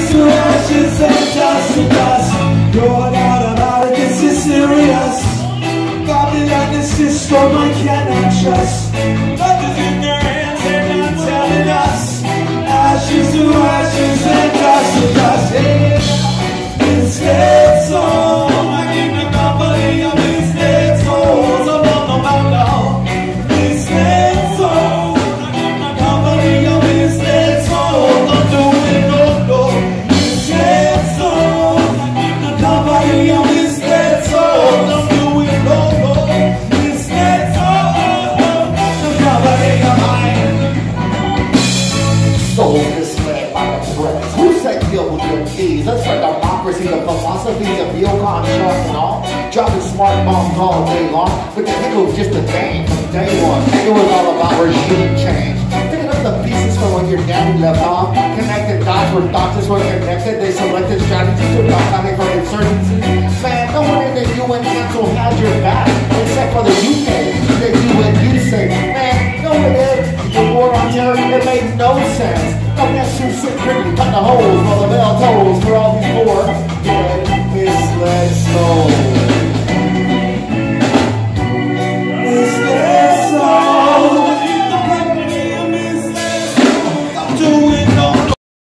to ashes and dust to dust. You're not about it, this is serious. Babylon, this system I cannot trust. Love is in their hands, they're not telling us. Ashes to ashes and dust to dust. Yeah, it's dead soul. I keep the company of these dead souls. I'm not about now. These dead souls. I keep the company of these dead souls. I'm doing no. These dead souls. I keep the company of these dead souls. I'm doing no. These dead souls. The company of mine. Souls misled by the press. Who said deal with your keys? That's for democracy, the philosophies of Yukon Shark and all. Dropping smart bombs all day long. But the hit was just a game from day one. It was all about regime change. Picking up the pieces from when your daddy left off. Connected dots where doctors were connected. They selected strategies to block planning for insurgency. Man, no one in the UN Council had your back. Except for the UK. They do what you say. Man, no one did. The war on terror, it made no sense. No,